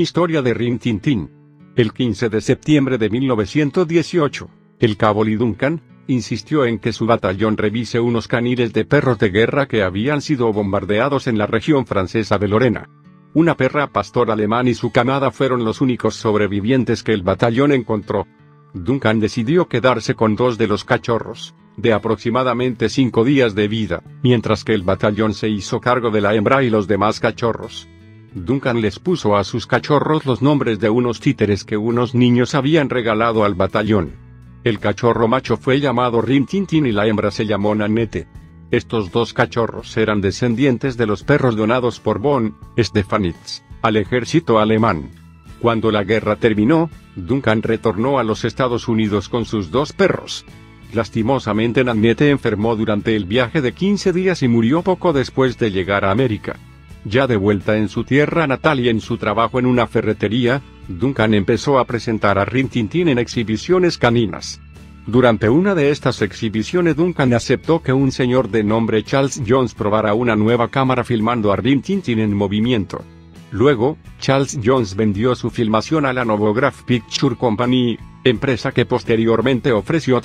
Historia de Rin Tin Tin. El 15 de septiembre de 1918, el cabo Lee Duncan insistió en que su batallón revise unos caniles de perros de guerra que habían sido bombardeados en la región francesa de Lorena. Una perra pastor alemán y su camada fueron los únicos sobrevivientes que el batallón encontró. Duncan decidió quedarse con 2 de los cachorros, de aproximadamente 5 días de vida, mientras que el batallón se hizo cargo de la hembra y los demás cachorros. Duncan les puso a sus cachorros los nombres de unos títeres que unos niños habían regalado al batallón. El cachorro macho fue llamado Rin Tin Tin y la hembra se llamó Nanette. Estos 2 cachorros eran descendientes de los perros donados por von Stephanitz al ejército alemán. Cuando la guerra terminó, Duncan retornó a los Estados Unidos con sus 2 perros. Lastimosamente Nanette enfermó durante el viaje de 15 días y murió poco después de llegar a América. Ya de vuelta en su tierra natal y en su trabajo en una ferretería, Duncan empezó a presentar a Rin Tin Tin en exhibiciones caninas. Durante una de estas exhibiciones Duncan aceptó que un señor de nombre Charles Jones probara una nueva cámara filmando a Rin Tin Tin en movimiento. Luego, Charles Jones vendió su filmación a la Novograph Picture Company, empresa que posteriormente ofreció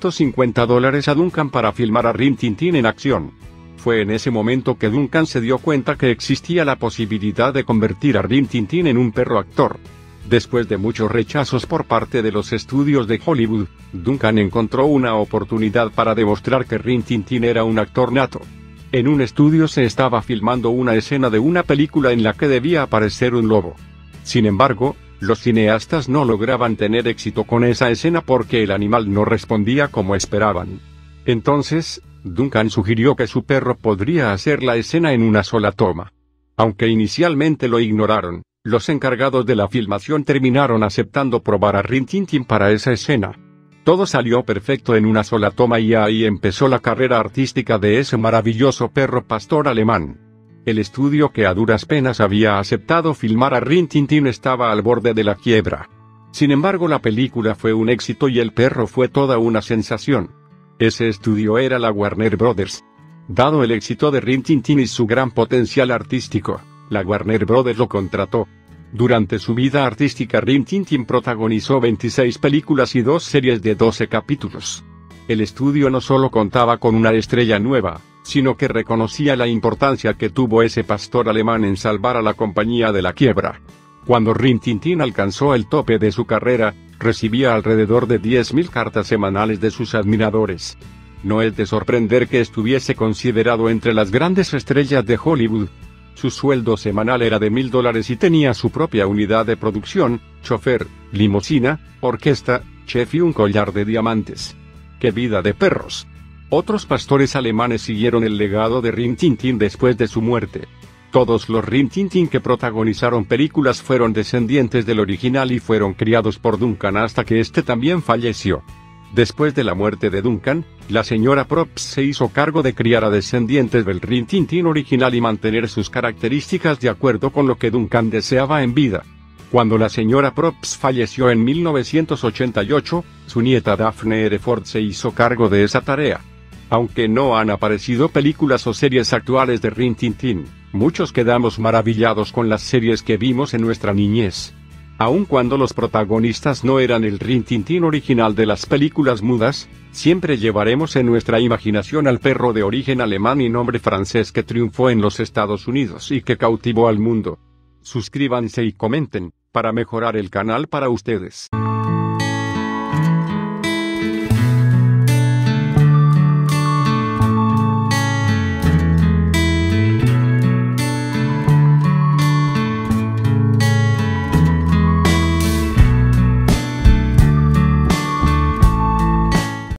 $350 a Duncan para filmar a Rin Tin Tin en acción. Fue en ese momento que Duncan se dio cuenta que existía la posibilidad de convertir a Rin Tin Tin en un perro actor. Después de muchos rechazos por parte de los estudios de Hollywood, Duncan encontró una oportunidad para demostrar que Rin Tin Tin era un actor nato. En un estudio se estaba filmando una escena de una película en la que debía aparecer un lobo. Sin embargo, los cineastas no lograban tener éxito con esa escena porque el animal no respondía como esperaban. Entonces, Duncan sugirió que su perro podría hacer la escena en una sola toma. Aunque inicialmente lo ignoraron, los encargados de la filmación terminaron aceptando probar a Rin Tin Tin para esa escena. Todo salió perfecto en una sola toma y ahí empezó la carrera artística de ese maravilloso perro pastor alemán. El estudio que a duras penas había aceptado filmar a Rin Tin Tin estaba al borde de la quiebra. Sin embargo, la película fue un éxito y el perro fue toda una sensación. Ese estudio era la Warner Brothers. Dado el éxito de Rin Tin Tin y su gran potencial artístico, la Warner Brothers lo contrató. Durante su vida artística Rin Tin Tin protagonizó 26 películas y 2 series de 12 capítulos. El estudio no solo contaba con una estrella nueva, sino que reconocía la importancia que tuvo ese pastor alemán en salvar a la compañía de la quiebra. Cuando Rin Tin Tin alcanzó el tope de su carrera, recibía alrededor de 10.000 cartas semanales de sus admiradores. No es de sorprender que estuviese considerado entre las grandes estrellas de Hollywood. Su sueldo semanal era de $1.000 y tenía su propia unidad de producción, chofer, limusina, orquesta, chef y un collar de diamantes. ¡Qué vida de perros! Otros pastores alemanes siguieron el legado de Rin Tin Tin después de su muerte. Todos los Rin Tin Tin que protagonizaron películas fueron descendientes del original y fueron criados por Duncan hasta que este también falleció. Después de la muerte de Duncan, la señora Probst se hizo cargo de criar a descendientes del Rin Tin Tin original y mantener sus características de acuerdo con lo que Duncan deseaba en vida. Cuando la señora Probst falleció en 1988, su nieta Daphne Hereford se hizo cargo de esa tarea. Aunque no han aparecido películas o series actuales de Rin Tin Tin, muchos quedamos maravillados con las series que vimos en nuestra niñez. Aun cuando los protagonistas no eran el Rin Tin Tin original de las películas mudas, siempre llevaremos en nuestra imaginación al perro de origen alemán y nombre francés que triunfó en los Estados Unidos y que cautivó al mundo. Suscríbanse y comenten, para mejorar el canal para ustedes.